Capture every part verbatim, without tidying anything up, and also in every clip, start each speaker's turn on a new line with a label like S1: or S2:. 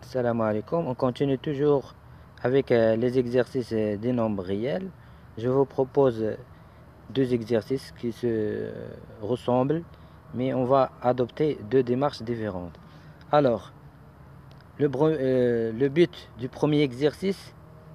S1: Salam alaikum. On continue toujours avec euh, les exercices euh, des nombres réels. Je vous propose euh, deux exercices qui se euh, ressemblent, mais on va adopter deux démarches différentes. Alors, le, euh, le but du premier exercice,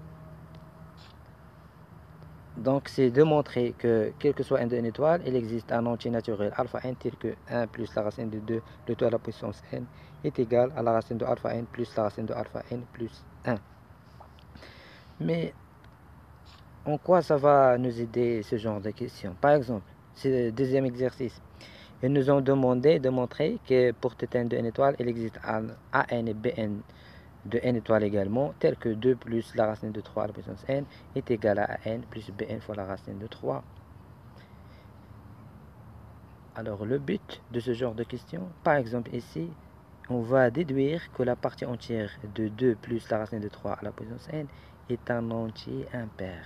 S1: donc, c'est de montrer que, quel que soit n de n étoile, il existe un entier naturel alpha n tel que un plus la racine de deux, le tout à la puissance n, est égal à la racine de alpha n plus la racine de alpha n plus un. Mais en quoi ça va nous aider ce genre de questions? Par exemple, c'est le deuxième exercice. Ils nous ont demandé de montrer que pour tout n de n étoile, il existe un A n et B n de n étoile également, tel que deux plus la racine de trois à la puissance n est égal à n plus Bn fois la racine de trois. Alors le but de ce genre de questions, par exemple ici, on va déduire que la partie entière de deux plus la racine de trois à la puissance n est un entier impair.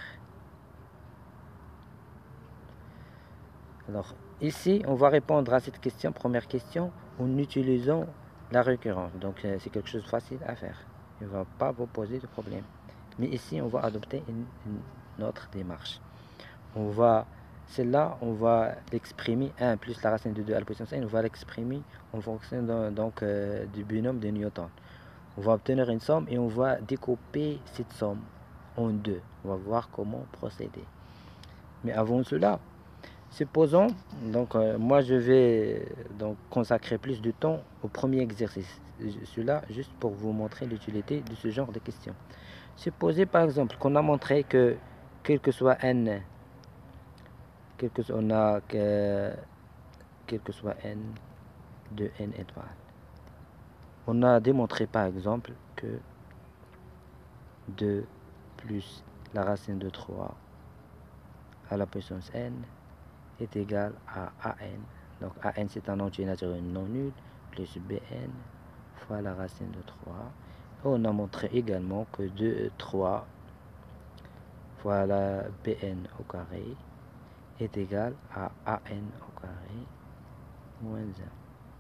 S1: Alors ici, on va répondre à cette question, première question, en utilisant la récurrence. Donc c'est quelque chose de facile à faire. Il ne va pas vous poser de problème. Mais ici, on va adopter une, une autre démarche. On va, celle-là, on va l'exprimer un plus la racine de deux à la puissance n, on va l'exprimer en fonction de, donc, euh, du binôme de Newton. On va obtenir une somme et on va découper cette somme en deux. On va voir comment procéder. Mais avant cela, supposons, donc euh, moi je vais donc consacrer plus de temps au premier exercice. Cela juste pour vous montrer l'utilité de ce genre de questions. Supposez par exemple qu'on a montré que quel que soit n, quel que soit, on a que quel que soit n de n étoiles. On a démontré par exemple que deux plus la racine de trois à la puissance n est égal à an. Donc an c'est un entier naturel non nul plus bn fois la racine de trois. Et on a montré également que deux, trois fois la bn au carré est égal à an au carré moins un.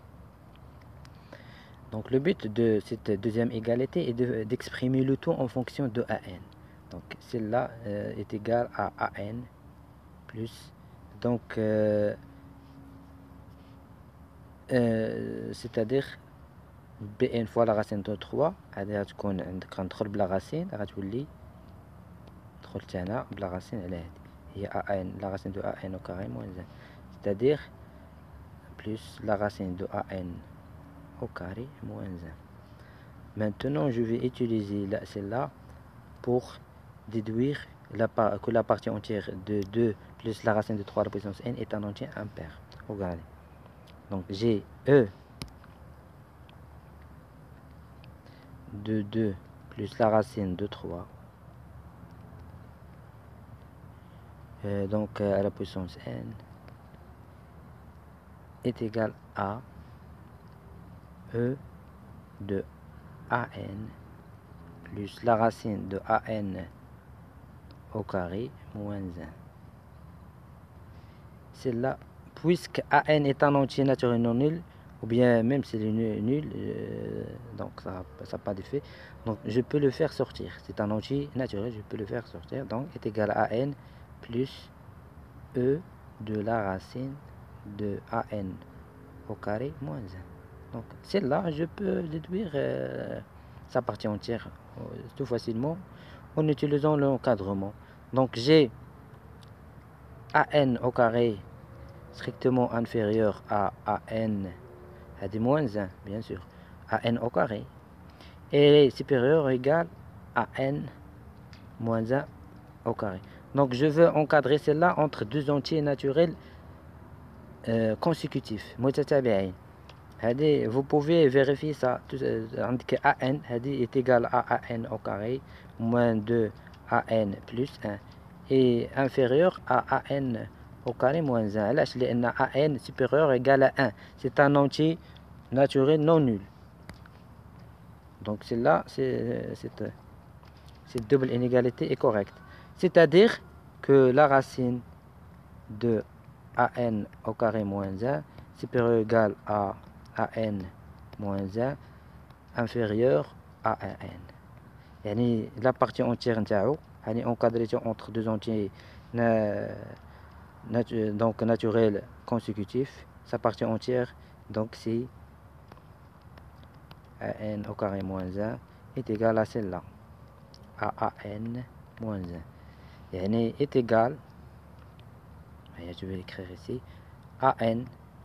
S1: Donc le but de cette deuxième égalité est d'exprimer de, le tout en fonction de an. Donc celle-là euh, est égale à an plus, donc euh, euh, c'est-à-dire bn fois la racine de trois, هذه غتكون عندك غندخل بلا رacine غتولي دخلت هنا بلا racine على هذه هي an la racine de an au carré moins un, c'est-à-dire plus la racine de an au carré moins un. Maintenant, je vais utiliser celle-là pour déduire la, que la partie entière de deux plus la racine de trois à la puissance n est un entier impair. Regardez. Donc, j'ai E de deux plus la racine de trois euh, donc euh, à la puissance n est égal à E de an plus la racine de an au carré moins un. Celle-là, puisque an est un entier naturel non nul, ou bien même si c'est nul, nul euh, donc ça n'a pas d'effet, donc je peux le faire sortir. C'est un entier naturel, je peux le faire sortir, donc est égal à an plus E de la racine de an au carré moins un. Donc celle-là, je peux déduire euh, sa partie entière euh, tout facilement en utilisant l'encadrement. Donc j'ai an au carré strictement inférieur à an, à des moins un, bien sûr, an au carré, et supérieur ou égal à n moins un au carré. Donc je veux encadrer celle-là entre deux entiers naturels euh, consécutifs, متتابعين. Vous pouvez vérifier ça. عندك an est égal à an au carré moins deux an plus un et inférieur à an au carré moins un. Là, لأن an supérieur égal à un. C'est un entier naturel non nul. Donc celle-là, cette, cette double inégalité est correcte. C'est-à-dire que la racine de an au carré moins un supérieur ou égal à an moins un inférieur A un N. يعني la partie entière نتاعو يعني encadré entre deux entiers natu donc naturel consécutif. Sa partie entière donc c'est A N au carré moins un est égal à celle-là, à A N moins un. يعني est égal, je vais l'écrire ici, A N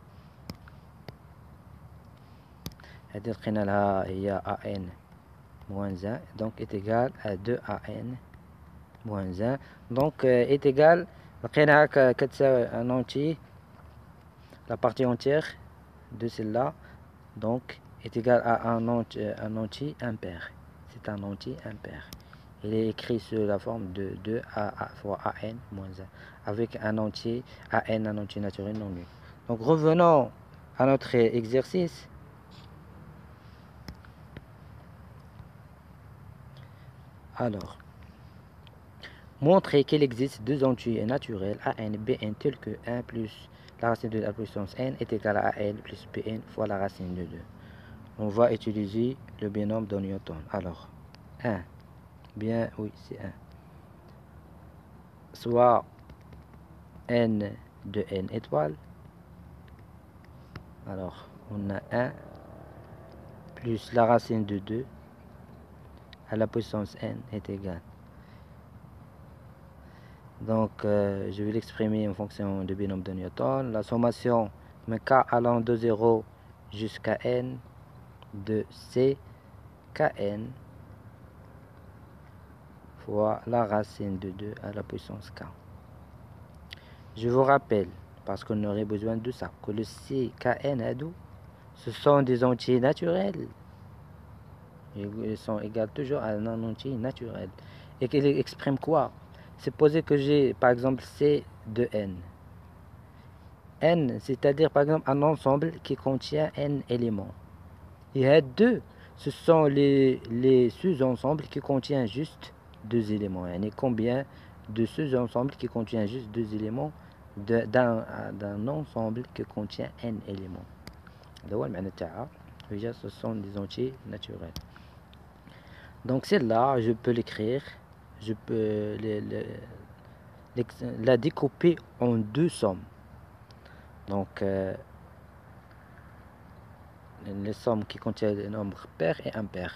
S1: هذه لقينا لها هي A N moins un, donc est égal à deux A N moins un. donc euh, est égal لقيناها كتساوي un entier, la partie entière de celle-là donc est égal à un entier, un entier impair. C'est un entier impair. Il est écrit sous la forme de deux A fois A N moins un avec un entier A N, un entier naturel non nul. Donc revenons à notre exercice. Alors, montrer qu'il existe deux entiers naturels A N, B N tels que un plus la racine de la puissance n est égal à A N plus B N fois la racine de deux. On va utiliser le binôme de Newton. Alors, un, bien, oui, c'est un. Soit n de n étoiles. Alors, on a un plus la racine de deux à la puissance n est égal. Donc, euh, je vais l'exprimer en fonction du binôme de Newton. La sommation de k allant de zéro jusqu'à n de c kn fois la racine de deux à la puissance k. Je vous rappelle, parce qu'on aurait besoin de ça, que le c kn ce sont des entiers naturels. Ils sont égaux toujours à un entier naturel. Et qu'ils expriment quoi? Supposez que j'ai par exemple c de n. N, c'est-à-dire par exemple un ensemble qui contient n éléments. Et deux, ce sont les, les sous-ensembles qui contiennent juste deux éléments. Et combien de sous-ensembles qui contiennent juste deux éléments d'un ensemble qui contient n éléments. Ce sont des entiers naturels. Donc celle-là, je peux l'écrire, je peux les, les, les, la découper en deux sommes. Donc euh, les sommes qui contiennent des nombres pairs et impairs.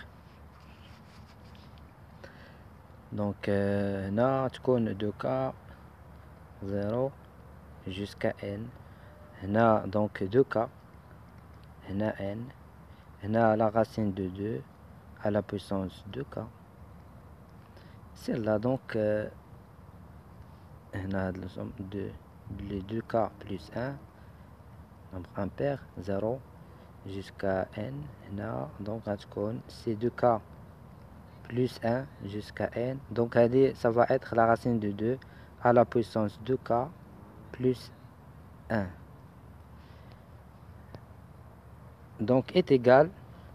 S1: Donc euh, là, tu connais deux k zéro jusqu'à n. Là, donc deux k. Là, n. Là, la racine de deux à la puissance deux k. Celle-là, donc, euh, on a la somme de les deux k plus un, nombre impair, zéro jusqu'à n. Là, donc, c'est deux k plus un jusqu'à n. Donc, ça va être la racine de deux à la puissance deux k plus un. Donc, est égal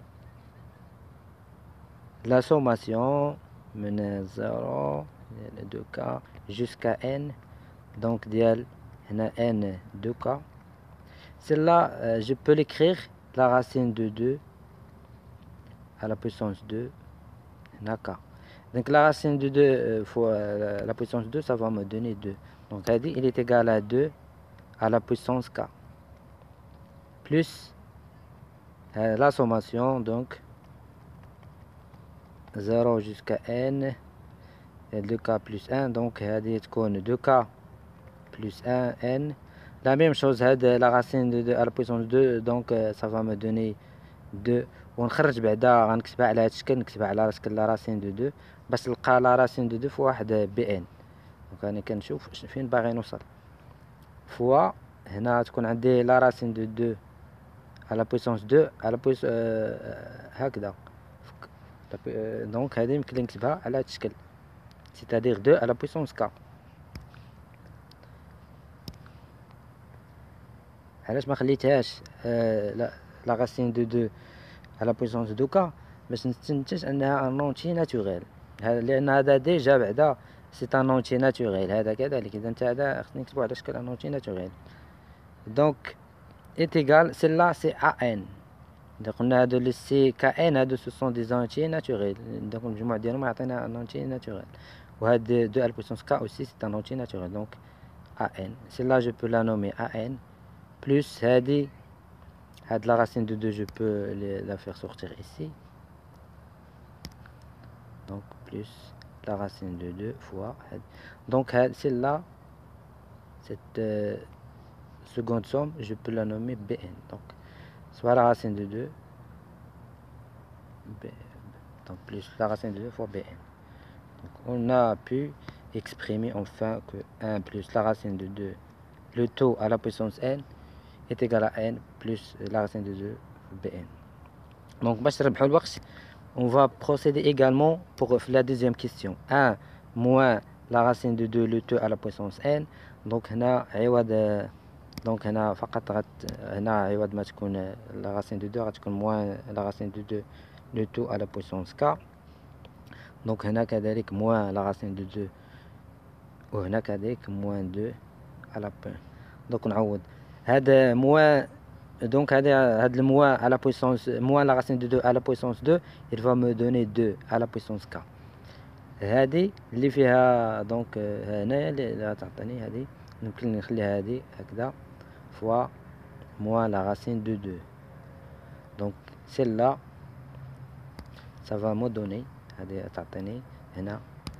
S1: la sommation من zéro, deux k jusqu'à n. Donc, dial n deux k. Celle-là, euh, je peux l'écrire la racine de deux à la puissance deux. K. Donc, la racine de deux euh, fois euh, la puissance deux, ça va me donner deux. Donc, il est égal à deux à la puissance k. Plus euh, la sommation, donc, zéro jusqu'à n, et deux k plus un. Donc, deux k plus un, n. La même chose, la racine de deux à la puissance deux, donc euh, ça va me donner deux. ونخرج بعدا غنكتبها على هذا الشكل، نكتبها على شكل لا راسين دو دو باش نلقى لا راسين دو دو في واحد بي ان. دونك انا كنشوف فين باغي نوصل. فوا هنا تكون عندي لا راسين دو دو على بويسونس دو على بويس آه هكذا. دونك هذه يمكن لي نكتبها على هذا الشكل، سيتادير دو على بويسونس ك. علاش ما خليتهاش آه لا لا راسين دو دو على بويسونس دو ك باش نستنتج انها ان اونتي ناتوريل، لان هذا ديجا بعدا سي ان اونتي ناتوريل. هذا كذلك، اذا انت هذا خصني نكتبو على شكل ان اونتي ناتوريل. دونك est égal, celle-là c'est A N. Donc on a de le C K N, ce sont des entiers naturels. Donc le jumeau ديالهم عطينا un entier naturel. وهاد deux à la puissance K aussi c'est un entier naturel. Donc A N. Celle-là je peux la nommer A N plus هادي هاد la racine de deux je peux la faire sortir ici. Donc plus la racine de deux fois donc celle-là cette euh, seconde somme je peux la nommer B N. Donc soit la racine de deux B, donc plus la racine de deux fois B N. Donc on a pu exprimer enfin que un plus la racine de deux, le taux à la puissance n est égal à n plus la racine de deux B N. Donc on va procéder également pour la deuxième question. un moins la racine de deux, le taux à la puissance n. Donc هنا عوض donc هنا فقط غت هنا عوض ما تكون la racine de deux غتكون moins la racine de deux le taux à la puissance k. donc هنا كذلك moins la racine de deux وهنا كذلك moins deux à la p. donc نعوض هذا moins donc هذا هذا le moins à la puissance moins la racine de deux à la puissance deux il va me donner deux à la puissance k. هذه اللي فيها donc هنايا اللي غتعطيني هذه يمكن نخليها هذه هكذا fois moins la racine de deux. donc celle-là ça va me donner هذه تعطيني هنا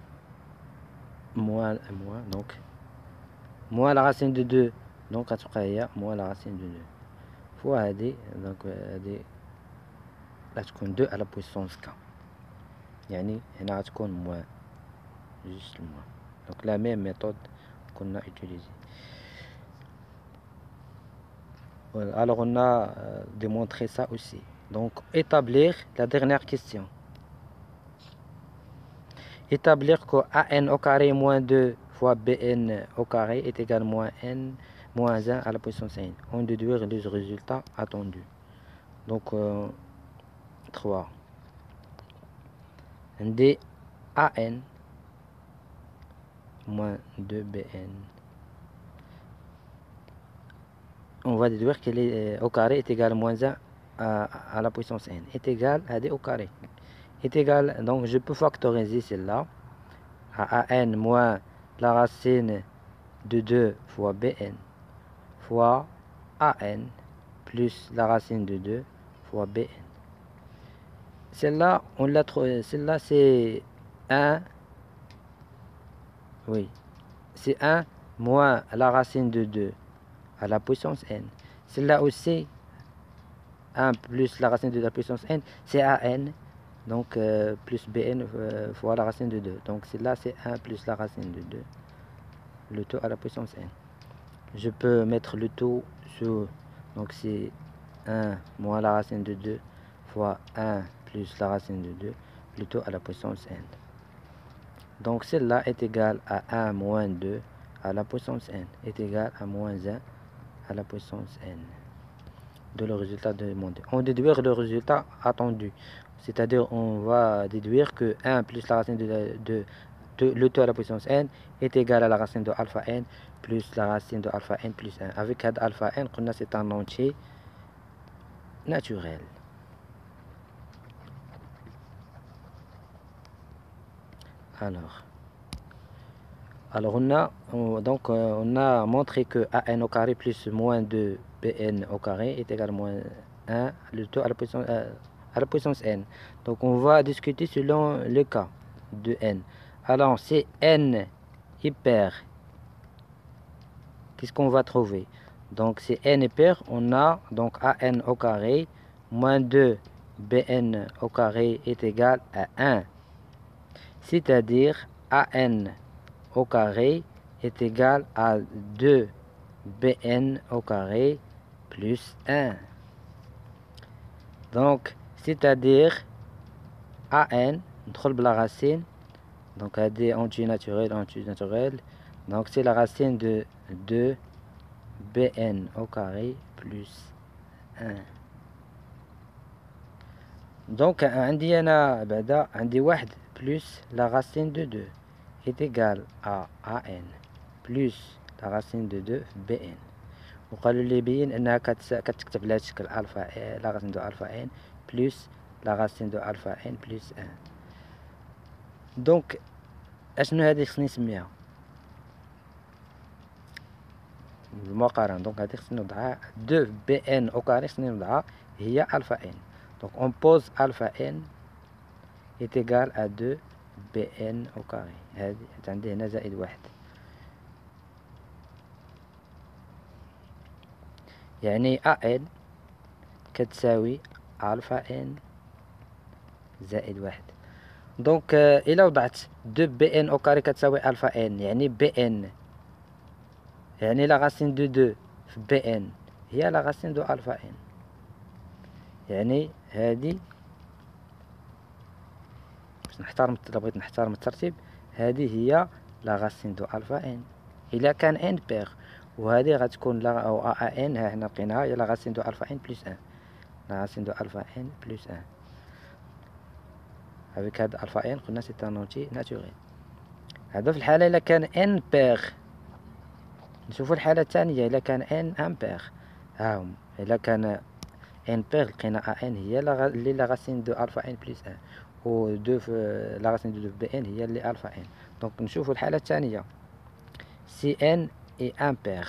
S1: moins moins donc moins la racine de deux donc غتبقى هي moins la racine de deux fois هذه donc هذه غتكون deux à la puissance k. يعني هنا غتكون moins juste moins. donc la même méthode qu'on a utilisée. Alors on a euh, démontré ça aussi. Donc établir la dernière question. Établir que A N au carré moins deux fois B N au carré est égal à moins N moins un à la puissance n. On déduire les résultats attendus. Donc euh, trois. D A N moins deux B N. On va déduire que est, au carré est égal à moins un à, à la puissance n. Est égal à d au carré. Est égal, donc je peux factoriser celle-là à an moins la racine de deux fois bn fois an plus la racine de deux fois bn. Celle-là, on l'a trouvé. Celle-là, c'est un. Oui, c'est un moins la racine de deux à la puissance n. Celle-là aussi, un plus la racine de la puissance n, c'est an. Donc, euh, plus bn euh, fois la racine de deux. Donc, celle-là, c'est un plus la racine de deux. Le taux à la puissance n. Je peux mettre le taux sur. Donc, c'est un moins la racine de deux fois un plus la racine de deux. Le taux à la puissance n. Donc, celle-là est égale à un moins deux à la puissance n. Est égale à moins un à la puissance n. De le résultat demandé. On déduire le résultat attendu. C'est-à-dire, on va déduire que un plus la racine de, de, de le taux à la puissance n est égal à la racine de alpha n plus la racine de alpha n plus un. Avec alpha n, c'est un entier naturel. Alors, alors on a on, donc on a montré que an au carré plus moins deux bn au carré est égal à moins un le taux à la puissance euh, à la puissance n. Donc on va discuter selon le cas de n. Alors c'est n hyper. Qu'est-ce qu'on va trouver? Donc c'est n hyper. On a donc an au carré moins deux bn au carré est égal à un. C'est-à-dire an au carré est égal à deux bn au carré plus un. Donc, c'est-à-dire an, on la racine, donc A D anti-naturel, anti-naturel, donc c'est la racine de deux bn au carré plus un. Donc, عندي أنا بعدا عندي واحد plus la racine de deux est égal à an plus la racine de deux bn. وقالوا لي بين انها كتس... كتكتب بهذا الشكل الفا لا راسين دو الفا ان بلس لا راسين دو الفا ان بلس ان. دونك اشنو هذه خصني نسميها المقارنة؟ دونك هذه خصني نوضعها دو بي ان او كاري، خصني نوضعها هي الفا ان. دونك اون بوز الفا ان est égal à deux بي ان au carré. هذه عندي هنا زائد واحد، يعني ا ان كتساوي الفا ان زائد واحد. دونك الى وضعت دو بي ان او كاري كتساوي الفا ان، يعني بي ان يعني لا راسين دو دو في بي ان هي لا راسين دو الفا ان. يعني هذه باش نحترم، الا بغيت نحترم الترتيب، هذه هي لا راسين دو الفا ان الا كان ان بير، وهذه غتكون لا او ا ان، ها حنا لقيناها هي لا راسين دو الفا ان بلس ان، لا راسين دو الفا ان بلس ان. avec هاد الفا ان قلنا سي ان نوتي ناتوريل. هذا في الحالة الا كان ان بير. نشوفوا الحالة الثانية الا كان ان امبير، ها هم الا كان ان بير لقينا ا ان هي اللي لا راسين دو الفا ان بلس ان، و دو في لا راسين دو دو بي ان هي اللي الفا ان. دونك نشوفوا الحالة الثانية si n est impair.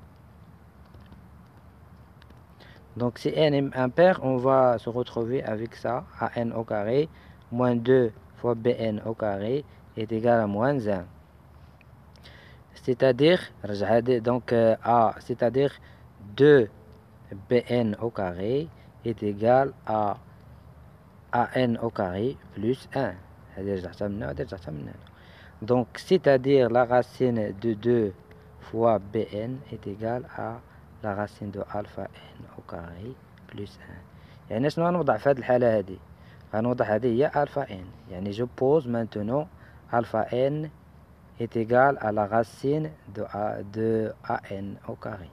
S1: Donc si n est impair, on va se retrouver avec ça, an au carré moins deux fois bn au carré est égal à moins un. C'est-à-dire, donc a, c'est-à-dire deux bn au carré est égal à an au carré plus un. Donc c'est-à-dire la racine de deux fois bn est égal à la racine de alpha n au carré plus un. يعني شنو غنوضع في هذه الحالة هذه؟ غنوضع هذه هي alpha n، يعني je pose maintenant alpha n est égal à la racine de, a, de an au carré.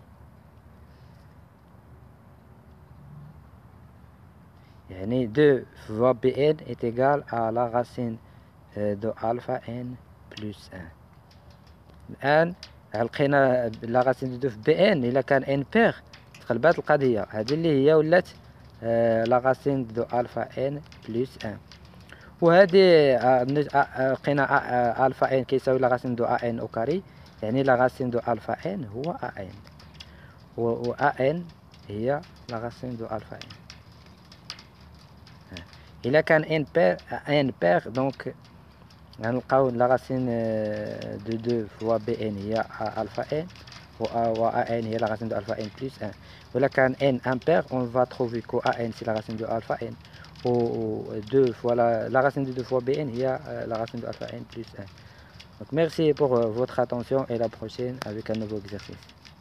S1: يعني deux fois bn est égal à la racine de alpha n plus un. الآن لقينا لا غاسين دو في بي ان الا كان ان بير تقلبات القضيه، هذه اللي هي ولات آه لا غاسين دو الفا ان بلس ان. وهذه آه لقينا آه الفا ان كيساوي لا غاسين دو ا ان او كاري، يعني لا غاسين دو الفا ان هو ا ان، و ا ان هي لا غاسين دو الفا ان. الا كان ان بير ان بير دونك غنلقاو لا راسين دو دو فوا بي ان هي الفا ان، و ا ان هي لا راسين دو الفا ان بلس ان. ولا كان ان امبير اون فا تروفي كو ا ان سي لا راسين دو الفا ان، و دو فوا لا راسين دو دو فوا بي ان هي la racine de alpha n plus un. Donc merci pour votre attention et la prochaine avec un nouveau exercice.